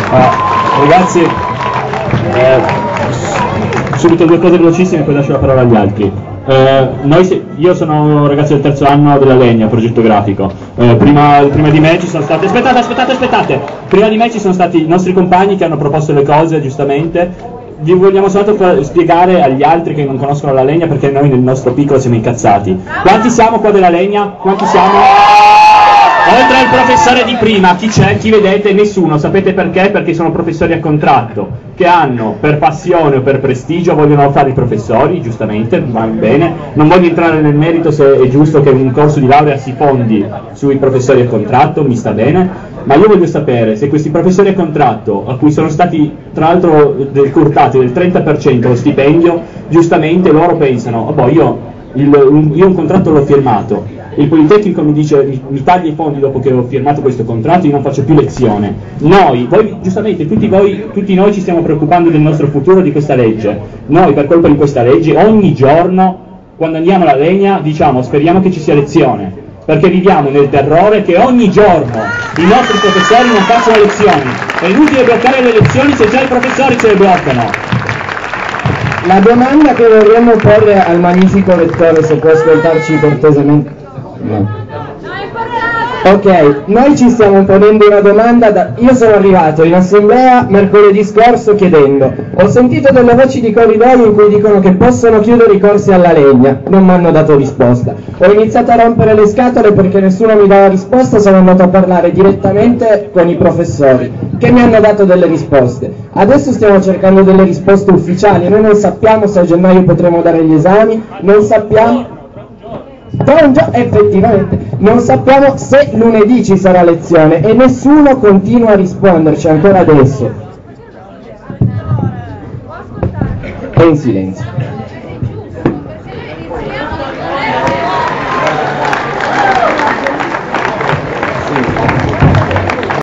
Ragazzi, subito due cose velocissime e poi lascio la parola agli altri. Io sono ragazzi del terzo anno della Legna, progetto grafico. Prima di me ci sono stati... Aspettate! Prima di me ci sono stati i nostri compagni che hanno proposto le cose, giustamente. Vi vogliamo soltanto spiegare agli altri che non conoscono la Legna, perché noi nel nostro piccolo siamo incazzati. Quanti siamo qua della Legna? Quanti siamo? Oltre al professore di prima, chi c'è? Chi vedete? Nessuno. Sapete perché? Perché sono professori a contratto, che hanno, per passione o per prestigio, vogliono fare i professori, giustamente, va bene. Non voglio entrare nel merito se è giusto che un corso di laurea si fondi sui professori a contratto, mi sta bene, ma io voglio sapere se questi professori a contratto, a cui sono stati tra l'altro decurtati del 30% lo stipendio, giustamente loro pensano, io un contratto l'ho firmato, il Politecnico mi dice mi taglia i fondi dopo che ho firmato questo contratto, io non faccio più lezione. Voi giustamente, tutti noi ci stiamo preoccupando del nostro futuro, di questa legge. Noi per colpa di questa legge ogni giorno quando andiamo alla Legna diciamo speriamo che ci sia lezione, perché viviamo nel terrore che ogni giorno i nostri professori non facciano lezioni. È inutile bloccare le lezioni se già i professori ce le bloccano. La domanda che vorremmo porre al magnifico rettore, se può ascoltarci cortesemente. No. Ok, noi ci stiamo ponendo una domanda. Io sono arrivato in assemblea mercoledì scorso chiedendo, ho sentito delle voci di corridoio in cui dicono che possono chiudere i corsi alla Legna, non mi hanno dato risposta. Ho iniziato a rompere le scatole perché nessuno mi dava risposta, sono andato a parlare direttamente con i professori che mi hanno dato delle risposte. Adesso stiamo cercando delle risposte ufficiali, noi non sappiamo se a gennaio potremo dare gli esami, non sappiamo... effettivamente non sappiamo se lunedì ci sarà lezione e nessuno continua a risponderci ancora adesso. È in silenzio.